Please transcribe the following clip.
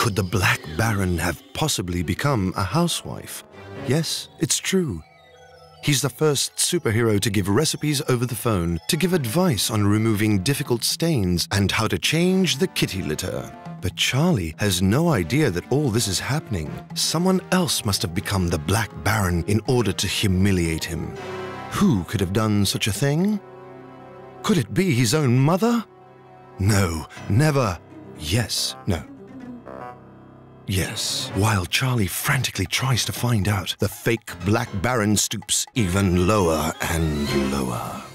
Could the Black Baron have possibly become a housewife? Yes, it's true. He's the first superhero to give recipes over the phone, to give advice on removing difficult stains and how to change the kitty litter. But Charlie has no idea that all this is happening. Someone else must have become the Black Baron in order to humiliate him. Who could have done such a thing? Could it be his own mother? No, never. Yes, no. Yes. While Charlie frantically tries to find out, the fake Black Baron stoops even lower and lower.